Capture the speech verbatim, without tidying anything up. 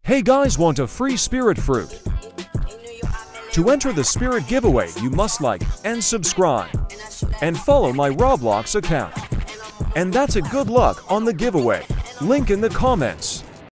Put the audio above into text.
Hey guys, want a free spirit fruit? To enter the spirit giveaway, you must like and subscribe and follow my Roblox account. And that's a good luck on the giveaway. Link in the comments.